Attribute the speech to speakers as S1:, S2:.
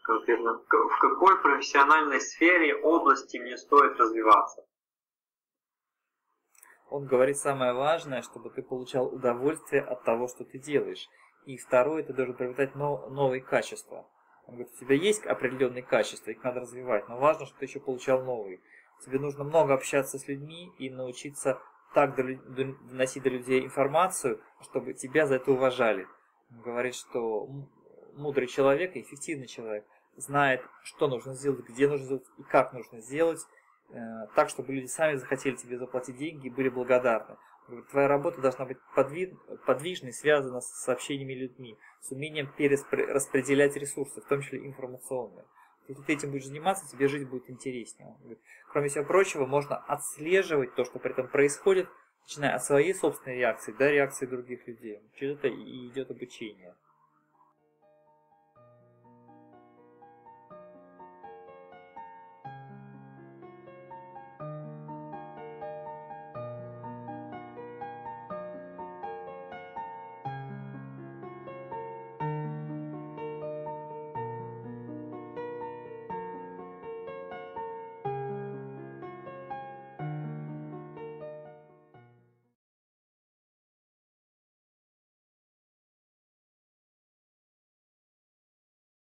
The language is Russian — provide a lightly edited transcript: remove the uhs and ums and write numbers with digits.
S1: конкретно, в какой профессиональной сфере, области мне стоит развиваться?
S2: Он говорит самое важное, чтобы ты получал удовольствие от того, что ты делаешь. И второе, ты должен приобретать новые качества. Он говорит, у тебя есть определенные качества, их надо развивать, но важно, чтобы ты еще получал новые. Тебе нужно много общаться с людьми и научиться так доносить до людей информацию, чтобы тебя за это уважали. Он говорит, что мудрый человек и эффективный человек знает, что нужно сделать, где нужно сделать и как нужно сделать, так, чтобы люди сами захотели тебе заплатить деньги и были благодарны. Твоя работа должна быть подвижной, связана с общениями людьми, с умением перераспределять ресурсы, в том числе информационные. Если ты этим будешь заниматься, тебе жить будет интереснее. Кроме всего прочего, можно отслеживать то, что при этом происходит, начиная от своей собственной реакции до реакции других людей. Через это и идет обучение.